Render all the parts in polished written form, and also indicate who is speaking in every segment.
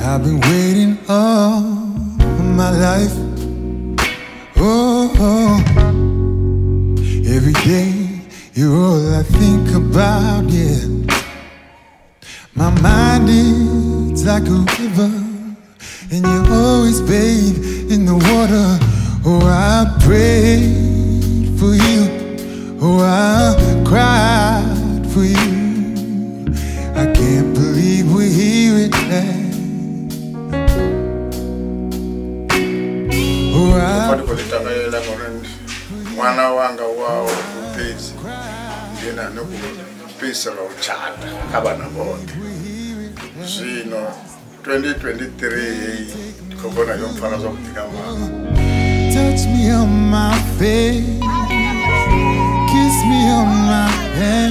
Speaker 1: I've been waiting all my life. Oh, every day you're all I think about, yeah. My mind is like a river, and you always bathe in the water. Oh, I prayed for you. Oh, I cried for you. I can't believe we're here at last. Oh,
Speaker 2: Mwana wanga wao mpezi ndina nokupisa lauchata kabana bonke zvino 2023 tikobona yomfana zokutika mama.
Speaker 1: Touch me on my face, kiss me on my hand,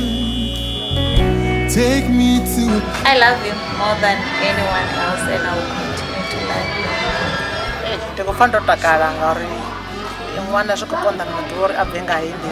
Speaker 1: take me to
Speaker 3: I love him more than anyone else, and I will continue to love him.
Speaker 4: Tikufanda takala ngari mwana zvikuponda mudhuri abvenga hindi.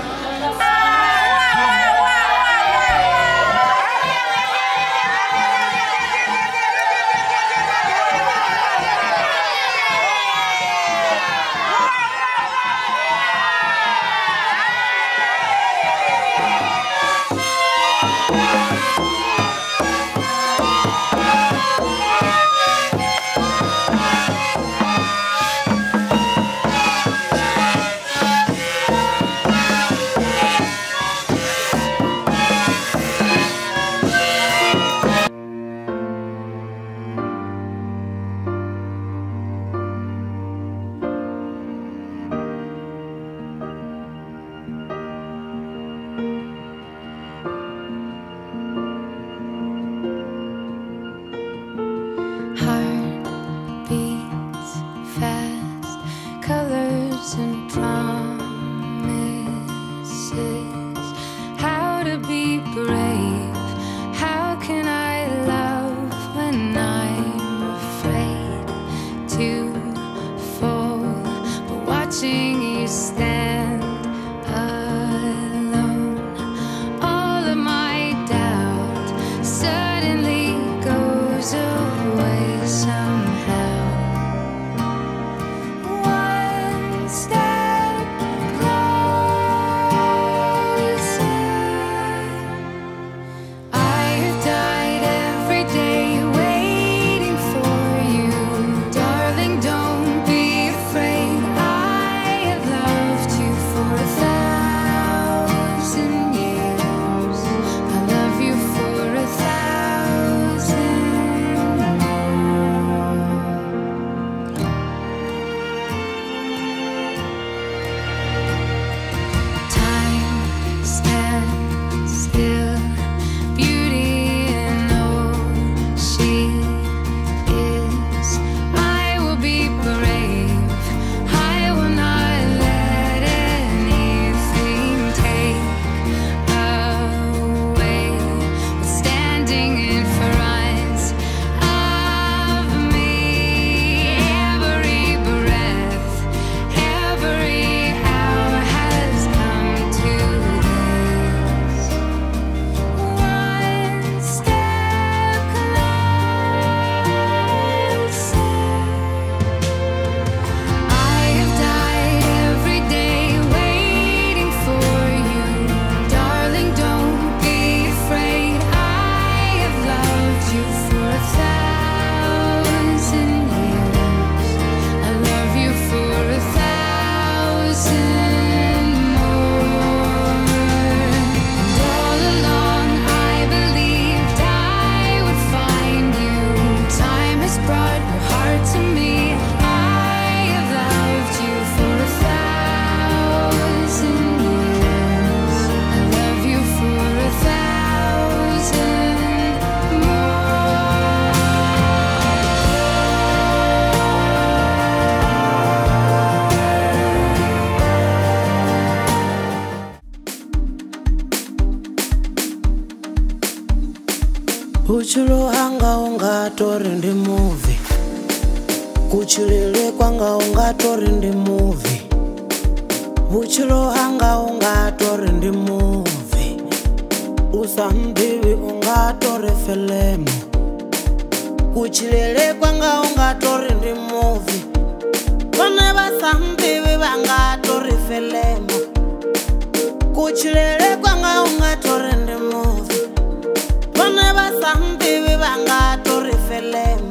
Speaker 5: Kuchilo hanga ungatori ndi movie, kuchilele kwanga ungatori ndi movie. Kuchilo hanga ungatori ndi movie, usambiwi ungatori filemu. kuchilele kwanga ungatori ndi movie vone vasambivi vangatori filemo kuchilele kwanga ungatori ndi movie vone vasambivi vangatori filemo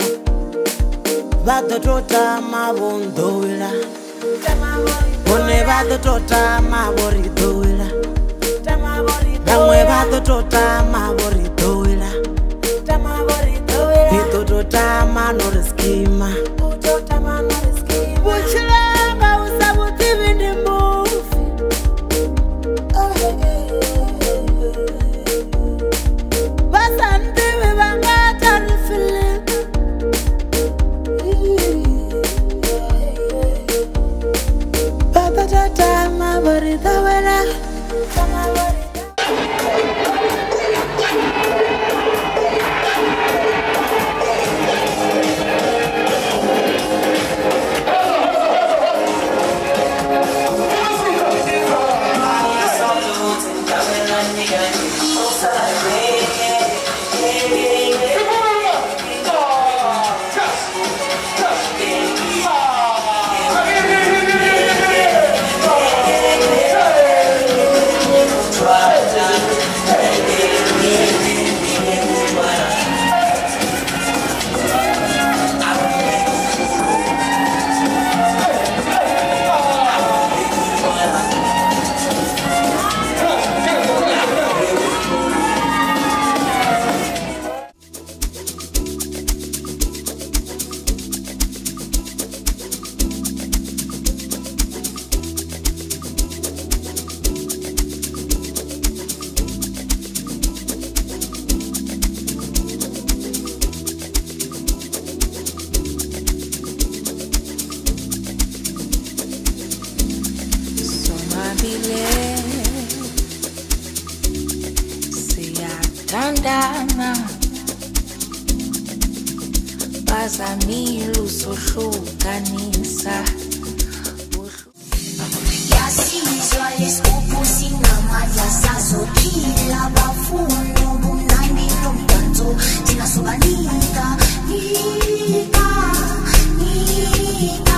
Speaker 5: vadototama vondowela vone vadototama voridowela vamwe vadototama voridowela vidototama noriskima vuchilanga usavutivi ndi mufi vasandivi vangatarifile vadototama voridowela
Speaker 6: siyathandana bazamile usohlukanisa
Speaker 7: yasizwa lesigubhu singamandla sazophila bafuna ubunandi nomdanso thina sobanika nika